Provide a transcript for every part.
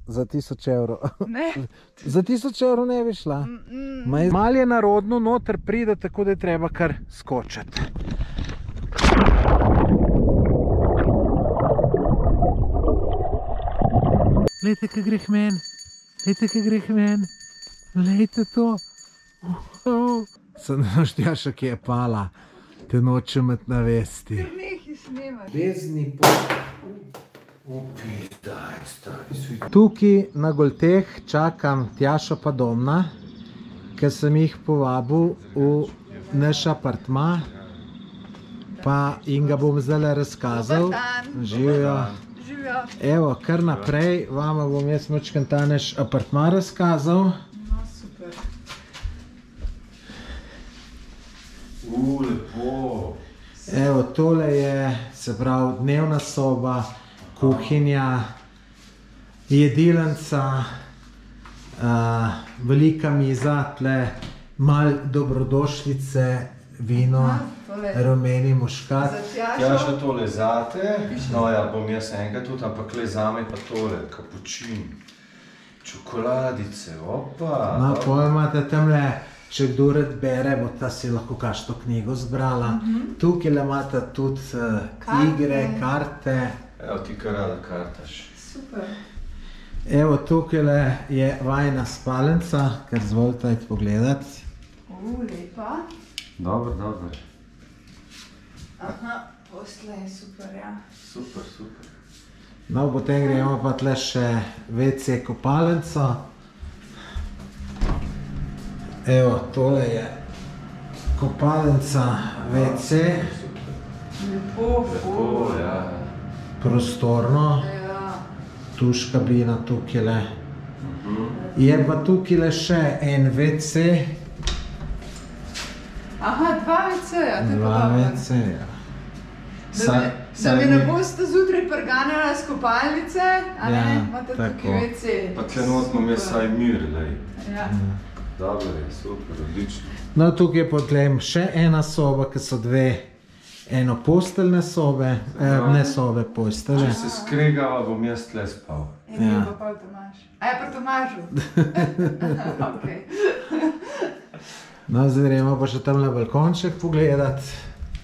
za 1000 evrov. Ne. Za 1000 evrov ne bi šla. Mal je narodno noter pride, tako da je treba kar skočiti. Lejte, kaj gre men. Lejte, kaj gre men. Lejte to. Sem Štjaša, ki je pala. Te nočem imeti na vesti. Ker nekaj snemati. Vezni Tukaj na Golteh čakam Tjašo pa Domna, ker sem jih povabil v naš apartma, pa jim ga bom zdaj razkazal. Živijo. Evo, kar naprej vama bom jaz močkaj ta naš apartma razkazal. No, super. Lepo. Evo, tole je, se pravi, dnevna soba, kuhinja, jedilnica, velika miza, tle mal dobrodošlice, vino, rumeni muškat. Tjaša, tole zate, no ja, bom jaz enega tudi, ampak le zame pa tole, kapučin, čokoladice, opa. No, pol imate tamle, če kdo rad bere, bo ta si lahko kakšno knjigo zbrala. Tukaj imate tudi igre, karte. Evo, ti kar rada kartaš. Super. Evo, tukaj je vajna spalnica, ker zvolite iti pogledati. Lepa. Dobro, dobro. Aha, posle je super, ja. Super, super. No, potem gremo pa tle še WC kopalnico. Evo, tole je kopalnica WC. Lepo, ja. Prostorno. Tuš kabina tukaj. Je pa tukaj še en WC. Aha, 2 WC-ja, to je pa dobro. 2 WC-ja. Da mi ne boste zjutraj prganjala z kopalnice, a ne, imate tukaj WC. Pa tle not imam jaz saj mir, lej. Ja. Dobro je, super, odlično. No, tukaj je potem še ena soba, ki so dve enoposteljne sobe, ne sobe, postelje. Če se skregava, bom jaz tle spal. In je pa pol Tomaž. A je pa Tomažu? Ok. No, zdaj gremo pa še tam na balkonček pogledati.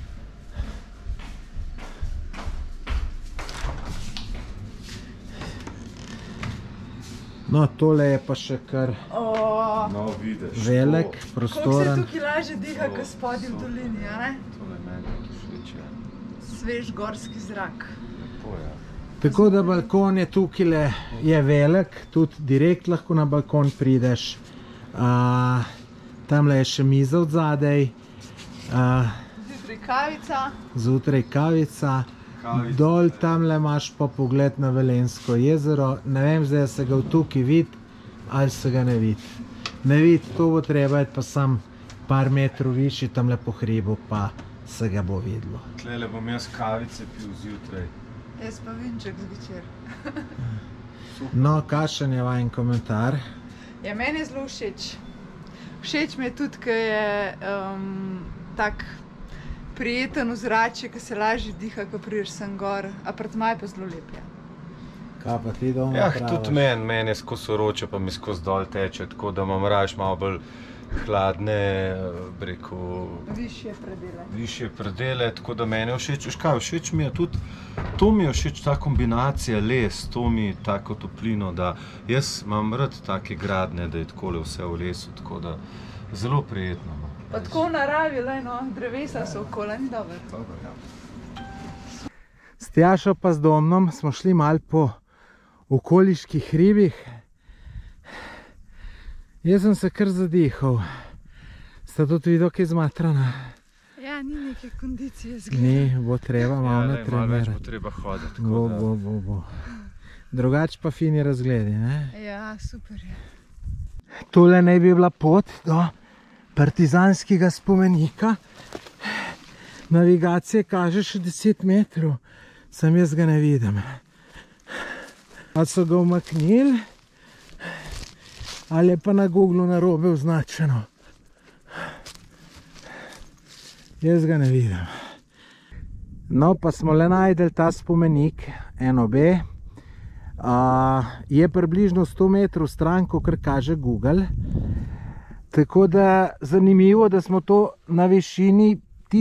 No, tole je pa še kar velik, prostoren. Kako se tukaj lažje diha, kot spodaj v dolini, a ne? Tole meni všeč, ja. Svež gorski zrak. Lepo, ja. Tako da balkon je tukaj je velik, tudi direkt lahko na balkon prideš. Tamle je še miza od zadej. Zjutraj kavica. Zjutraj kavica. Dol tamle imaš pa pogled na Velenjsko jezero. Ne vem zdaj, se ga v tukaj vidi ali se ga ne vidi. Ne vidi, to bo treba iti pa sam par metrov višji tamle po hribu, pa se ga bo videlo. Tlele bom jaz kavice pil zjutraj. Jaz pa vinček zvečer. No, kakšen je vajen komentar? Ja, meni je zelo všeč. Všeč mi je tudi, ker je tak prijeten ozračje, ki se lažje diha, ko prideš sem gor. Apartma je pa zelo lep, ja. Kaj pa ti doma Ja, praviš? tudi meni je skozi vroče, pa mi skozi dol teče, tako da imam raje malo bolj hladne, rekel, višje predele, tako da meni je všeč. Veš kaj, všeč mi je tudi, to mi je všeč, ta kombinacija les, to mi tako toplino, da jaz imam rad take gradne, da je takole vse v lesu, tako da zelo prijetno. Pa tako v naravi, no, drevesa so okoli, ni dobro. Dobro, ja. S Tjašo pa z Domnom smo šli malo po okoliških hribih. Jaz sem se kar zadihal. Sta tudi videl, kaj zmatrana? Ja, ni neke kondicije zgleda. Ni, bo treba malo Malo več bo natrenirati. treba hoditi. Bo. Drugač pa fini razgledi, ne? Ja, super je. Tole naj bi bila pot do partizanskega spomenika. Navigacija kaže še 10 metrov, sam jaz ga ne vidim. Ali so ga umaknili, ali je pa na Googlu narobe označeno. Jaz ga ne vidim. No, pa smo le najdeli ta spomenik, NOB. Je približno 100 metrov stran, kar kaže Google. Tako da zanimivo, da smo to na višini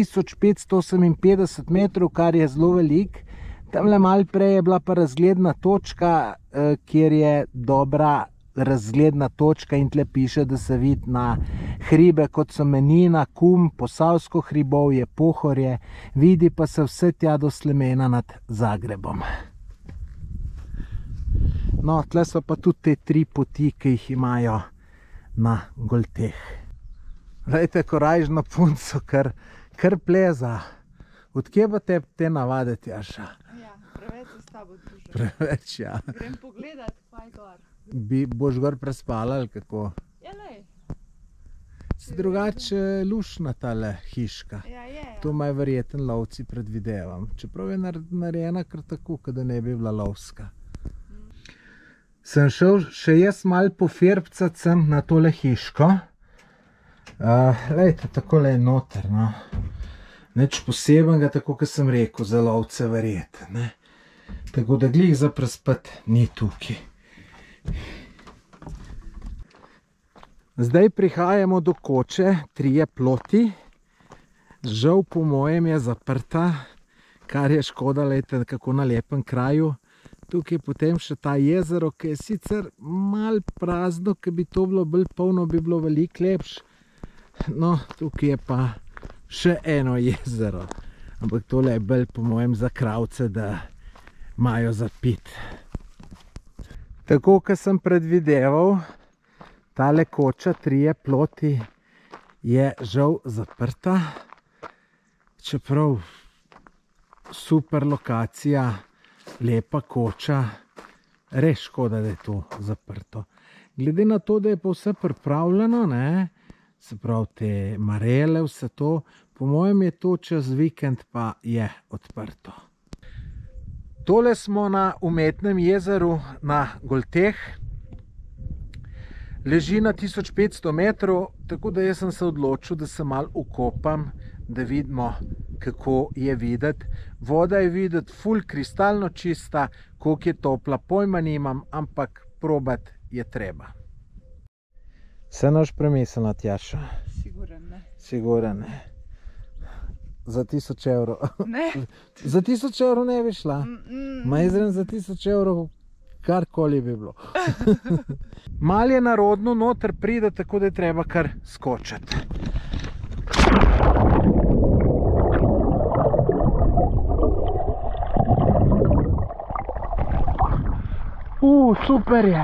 1558 metrov, kar je zelo velik. Tamle malo prej je bila pa razgledna točka, kjer je dobra razgledna točka in tle piše, da se vidi na hribe, kot so Menina, Kum, Posavsko hribovje, Pohorje, vidi pa se vse tja do Slemena nad Zagrebom. No, tle so pa tudi te 3 poti, ki jih imajo na Golteh. Glejte, korajžno punco, kar pleza. Odkje pa te navade, Tjaša? Ja, preveč se s tabo družim. Preveč, ja. Grem pogledat, kaj gor. Boš gor prespala ali kako? Ja, lej. Si drugače lušna tale hiška. Ja, je. To maj verjeten lovci predvidevam. Čeprav je narejena kar tako, da ne bi bila lovska. Sem šel še jaz malo pofirbcat sem na tole hiško. Lejte, takole je noter, no. Nič posebenega, tako kot sem rekel, za lovce verjeten, ne. Tako da glih za prespat ni tukaj. Zdaj prihajamo do koče, 3 ploti. Žal po mojem je zaprta, kar je škoda, lejte, kako na lepem kraju. Tukaj potem še ta jezero, ki je sicer malo prazno, ki bi to bilo bolj polno, bi bilo veliko lepš. No, tukaj je pa še eno jezero. Ampak tole je bolj po mojem za kravce, da imajo za pit. Tako, kot sem predvideval, tale koča, 3 ploti, je žal zaprta. Čeprav super lokacija, lepa koča, res škoda, da je to zaprto. Glede na to, da je pa vse pripravljeno, ne, se pravi te marele, vse to, po mojem je to čez vikend pa je odprto. Tole smo na umetnem jezeru na Golteh. Leži na 1500 metrov, tako da jaz sem se odločil, da se malo ukopam, da vidimo, kako je videti. Voda je videti ful kristalno čista, koliko je topla, pojma nimam, ampak probat je treba. Se noš premislila, Tjaša? Siguren ne. Siguren ne. Za 1000 evrov. Ne. Za 1000 evrov ne bi šla. Ma izren za 1000 evrov karkoli bi bilo. Mal je narodno noter pride, tako da je treba kar skočiti. Super je.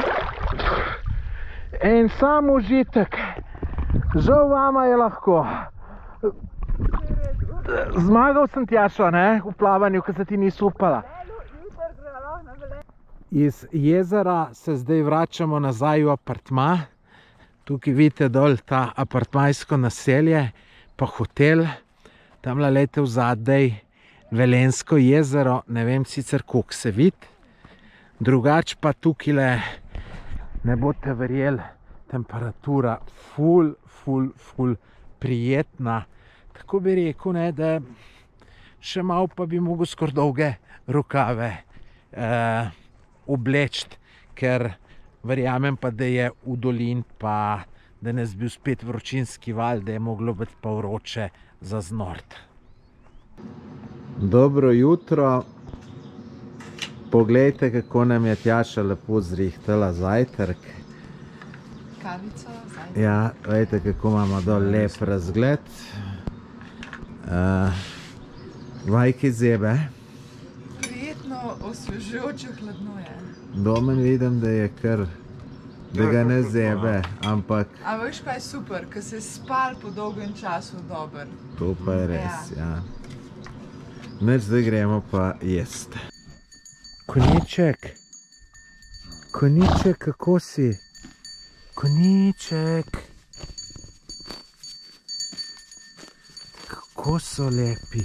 En sam užitek. Žal vama je lahko. Zmagal sem, Tjašo, ne, v plavanju, ko se ti nisi upala. Iz jezera se zdaj vračamo nazaj v apartma. Tukaj vidite dol ta apartmajsko naselje, pa hotel. Tamle lejte vzadej Velensko jezero, ne vem sicer koliko se vidi. Drugač pa tukaj ne boste verjeli, temperatura ful prijetna. Tako bi rekel, ne, da še malo pa bi mogel skoraj dolge rokave obleči, ker verjamem pa, da je v dolin pa danes bil spet vročinski val, da je moglo biti pa vroče za znort. Dobro jutro. Poglejte, kako nam je Tjaša lepo zrihtala zajtrk. Kavico, zajtrk. Ja, vejte, kako imamo dol lep razgled. Vajki zebe. Prijetno, osvežujoče, hladno je. Domen vidim, da je kar, da ga ne zebe, ampak... A veš kaj je super, ker se je spal po dolgem času dober. To pa je res, ja. Nič, zdaj gremo pa jest. Konjiček, konjiček, kako si? Konjiček. Kako so lepi.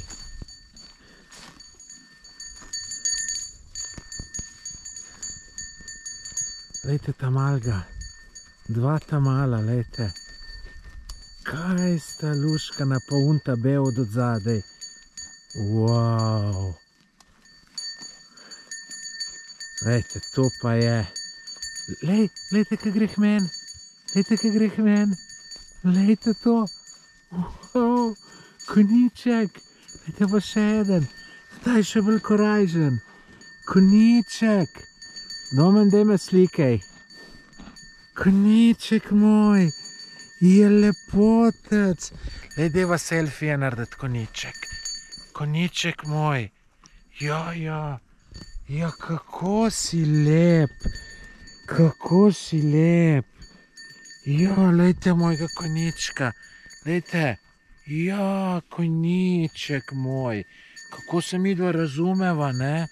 Lejte tamalga, 2 tamala, lejte. Kaj sta luškana pa unta bel od odzadej. Wow. Lejte, to pa je. Lejte, kaj gre k meni. Lejte, kaj gre k meni. Lejte to. Wow, konjiček. Lejte pa še eden. Ta je še bolj korajžen. Konjiček. Domen, daj me slikaj. Konjiček moj. Je lepotec. Lej, dejva selfije narediti, konjiček. Konjiček moj. Ja, kako si lep. Kako si lep. Ja, lejte mojega konjička. Lejte. Ja, konjiček moj. Kako se midva razumeva, ne?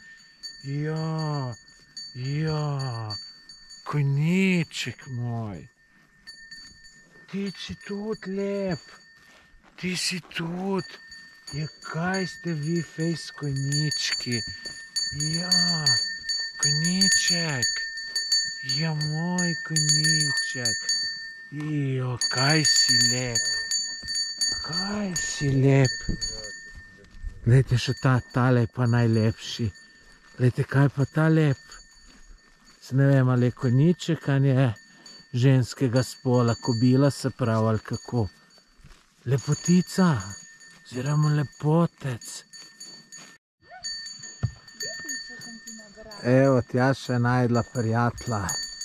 Ja, konjiček moj. Ti si tudi lep. Ti si tudi. Ja, kaj ste vi fejs konjički? Ja, konjiček. Ja, moj konjiček. Jo, kaj si lep. Kaj si lep. Glejte, še tale je pa najlepši. Glejte, kaj pa ta lep. Se ne vem, ali je konjiček, ali je ženskega spola, kobila se pravi, ali kako. Lepotica, oziroma lepotec. Evo, Tjaša je najdla prijatelja.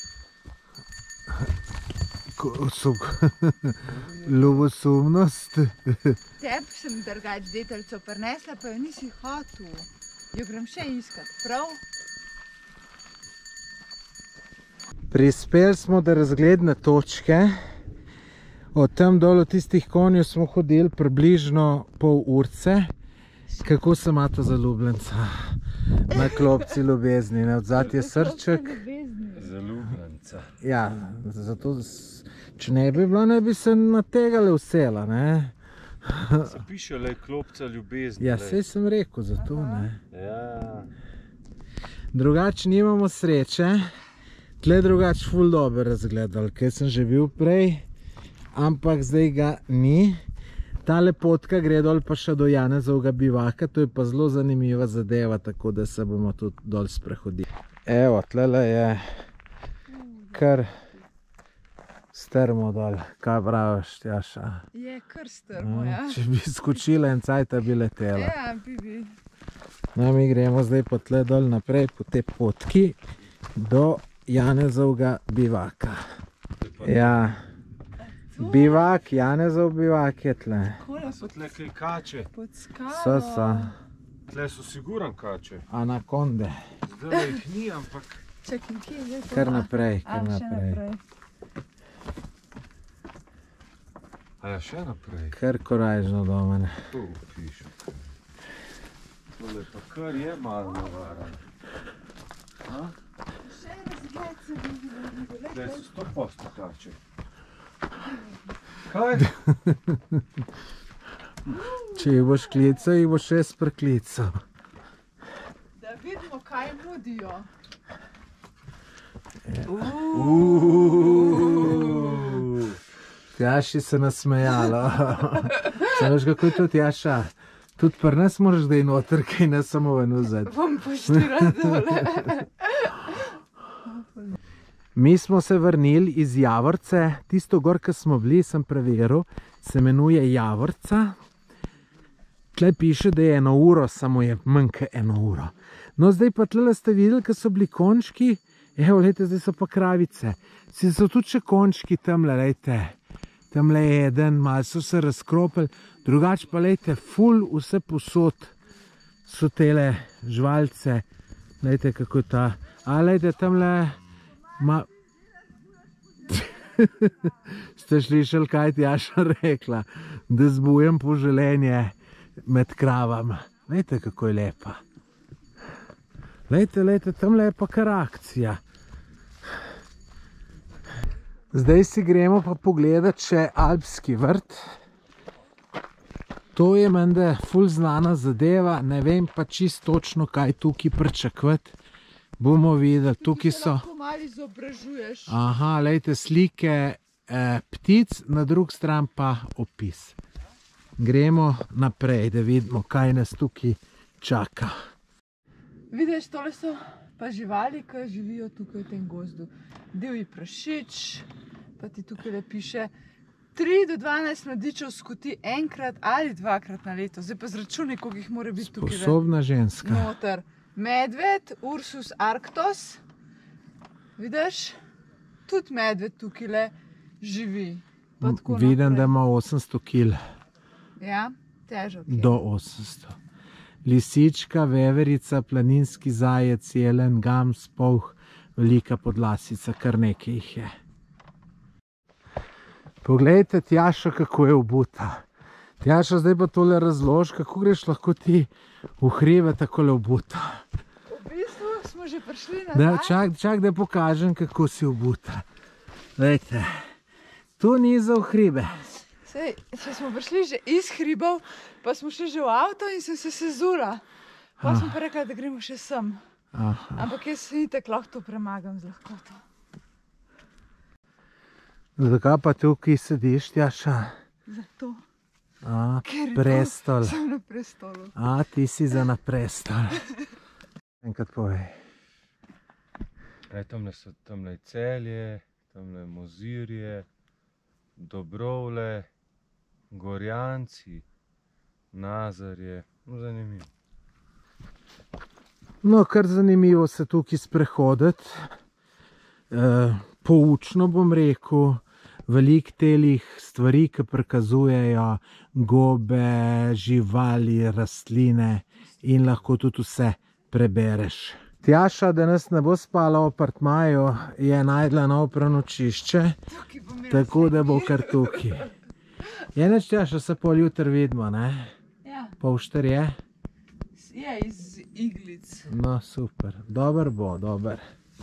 Ljubosumnost. Tebi sem drugač deteljico prinesla, pa jo nisi hotel. Jo grem še iskat, prav? Prispeli smo do razgledne točke. Od tam dol od tistih konjev smo hodili približno pol urce. Kako se imata zaljubljenca? Na klopci ljubezni, ne? Odzad je srček. Zaljubljenca. Ja, zato, če ne bi bilo, ne bi se na tegale usela, ne? Se piše le klopca ljubezni. Ja, sej sem rekel, zato, ne? Ja. Drugače nimamo sreče. Tle drugač ful dobro razgledali, ker sem že bil prej, ampak zdaj ga ni. Ta lepotka gre dol pa še do Janezovega bivaka, to je pa zelo zanimiva zadeva, tako da se bomo tudi dol sprehodili. Evo, tlele je kar strmo dol. Kaj praviš, Tjaša? Je kar strmo, ja. Če bi skočila en cajta, bi letela. Ja, bi. No, mi gremo zdaj pa tle dol naprej po te potki do Janezovega bivaka. Ja, bivak, Janezov bivak je tle. So tle kaj kače. Pod skalo. So. Tle so siguran kače. Anakonde. Zdaj jih ni, ampak... Čakaj, kje je to? Kar naprej, A, še naprej. A ja, še naprej? Kar korajžno do mene. Tu piše. Tole pa kar je malo navaran. Še razgled se bi videl. Tle so 100% kače. Kaj? Če jih boš klical, jih boš res preklical. Da vidimo, kaj nudijo. Tjaši se nasmejalo. Se veš, kako je to, Tjaša? Tudi pri nas moraš zdaj noter, kaj ne samo ven vzeti. Bom poštira dole. Mi smo se vrnili iz Javorce. Tisto gor, ki smo bili, sem preveril, se imenuje Javorca. Tle piše, da je 1 uro, samo je manj kot 1 uro. No, zdaj pa tle ste videli, ko so bili končki. Evo, lejte, zdaj so pa kravice. Si so tudi še končki tamle, lejte. Tamle je eden, malo so se razkropili. Drugač pa, lejte, ful vse posod so tele žvalce. Lejte, kako je ta. A, lejte, tamle... Ste slišali, kaj je Tjaša rekla? Da zbujem poželenje med kravama. Lejte, kako je lepa. Lejte, tamle je pa kar akcija. Zdaj si gremo pa pogledati še alpski vrt. To je menda ful znana zadeva, ne vem pa čisto točno, kaj tukaj pričakovati. Bomo videli, tukaj so... Lahko malo izobražuješ. Aha, lejte, slike ptic, na drug stran pa opis. Gremo naprej, da vidimo, kaj nas tukaj čaka. Vidiš, tole so pa živali, ki živijo tukaj v tem gozdu. Divji prašič, pa ti tukaj le piše 3 do 12 mladičev skuti enkrat ali 2krat na leto. Zdaj pa zračunaj, koliko jih mora biti tukaj. Sposobna ženska. Noter. Medved, Ursus arctos. Vidiš? Tudi medved tukaj le živi. Vidim, da ima 800 kg. Ja, težak je. Do 800. Lisička, veverica, planinski zajec, jelen, gams, polh, velika podlasica, kar nekaj jih je. Poglejte, Tjaša, kako je obuta. Tjaša, zdaj pa tole razloži, kako greš lahko ti v hribe takole obuta. V bistvu smo že prišli nazaj. Čak, da pokažem, kako si obuta. Glejte, tu ni za v hribe. Sej, če smo prišli že iz hribov, pa smo šli že v avto in sem se sezula. Pa smo pa rekla, da gremo še sem. Ampak jaz itak lahko to premagam z lahkoto. Zakaj pa tukaj sediš, Tjaša? Zato. Ker prestol. Sem na prestolu. Ti si za na prestol. Enkrat povej. Tamle je Celje, tamle je Mozirje, Dobrovle, Gorjanci, Nazarje. Zanimivo. No, kar zanimivo se tukaj sprehoditi. Poučno bom rekel, veliko telih stvari, ki prikazujejo gobe, živali, rastline in lahko tudi vse prebereš. Tjaša, da nas ne bo spala v apartmaju, je najdla novo prenočišče, tako da bo kar tukaj. Je neč, Tjaša, se pol jutri vidimo, ne? Ja. Pol 4 je? Je iz iglic. No, super. Dober bo, dober.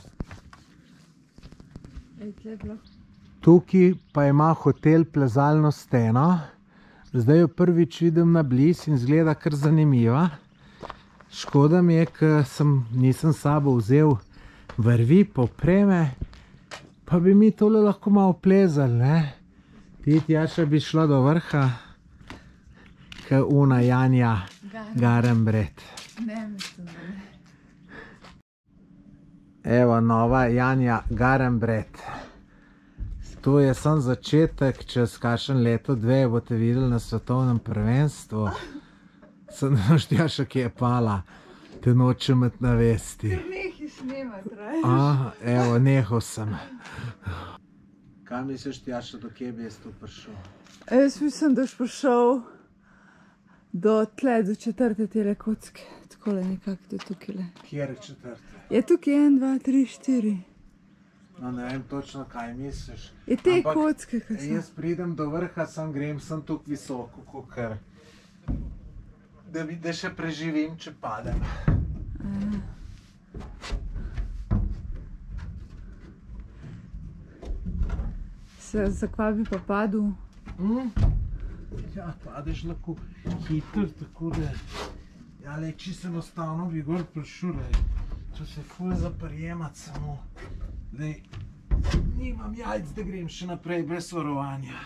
Tukaj pa ima hotel plezalno steno. Zdaj jo prvič vidim na blizu in izgleda kar zanimiva. Škoda mi je, ker nisem s sabo vzel vrvi, popreme, pa bi mi tole lahko malo plezali, ne? Ti, Tjaša, bi šla do vrha, ke una Janja Garembret. Ne, mislim, da ne. Evo, nova Janja Garembret. To je sam začetek, čez kakšen leto, 2 boste videli na svetovnem prvenstvu. Sem Tjaša, ki je pala, te nočem imeti na vesti. Nehi snemati, rajiš. Evo, nehal sem. Kaj misliš, Tjaša, do kje bi jaz tu prišel? Jaz mislim, da boš prišel do tle, do 4. tele kocke. Takole nekako do tukaj. Kjer je 4? Je tukaj 1, 2, 3, 4. No, ne vem točno, kaj misliš. Je te kocke, kaj so. Jaz pridem do vrha, grem sem tukaj visoko, kakor da še preživim, če padem. Zakaj bi pa padel? Ja, padeš lahko hitro, tako da... Ja, le, čisto enostavno bi gor prišel, to se ful zaprijemati samo. Dej, nimam jajc, da grem še naprej brez varovanja.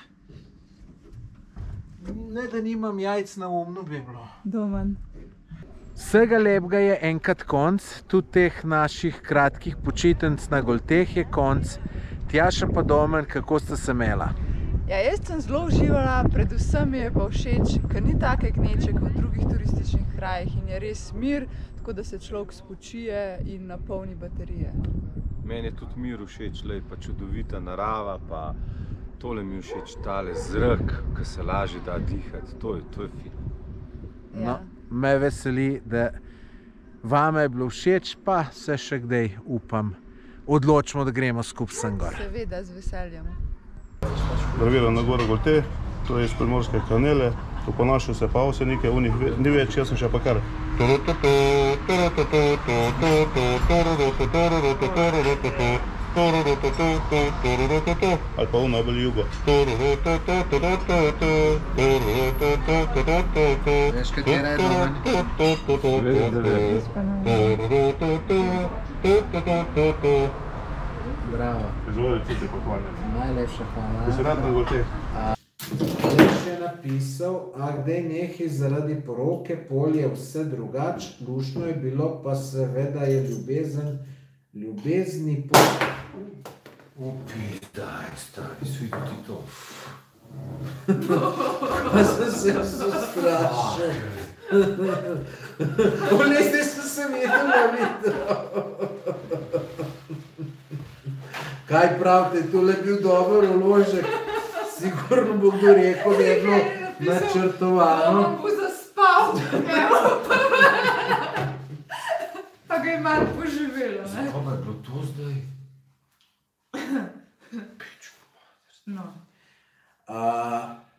Ne, da nimam jajc, neumno bi bilo. Domen. Vsega lepega je enkrat konc, tudi teh naših kratkih počitnic na Golteh je konc. Tjaša pa Domen, kako sta se imela? Ja, jaz sem zelo uživala, predvsem mi je pa všeč, ker ni take gneče kot v drugih turističnih krajih in je res mir, tako da se človek spočije in napolni baterije. Meni je tudi mir všeč, pa čudovita narava, pa tole mi je všeč, tale zrak, ki se lažje da dihati, to je fino. No, me veseli, da vame je bilo všeč, pa se še kdaj, upam, odločimo, da gremo skupaj sem gor. Seveda, z veseljem. Graviram na goro Golteh, to je iz Primorske kanele, tu ponašajo se pa avsenike, u njih ni več, jaz sem še pa kar. Ali pa u najbolj jugo. Veš, katera je Domen? Bravo. Izvolite, potovanje. Najlepša hvala. Bi se rad na Golteh? Lepše na napisal, a kdaj nehaj zaradi poroke, polje vse drugač, luštno je bilo, pa seveda je ljubezni po... Daj, stari, svidi ti to. Pa sem se strašil. Vlezde sem se videl. Kaj pravite, tole je bil dober vložek. Sigurno bo kdo rekel, da je bilo načrtovano. On bo zaspal, pa ga je malo poživelo, ne? Kako je bilo to zdaj? No.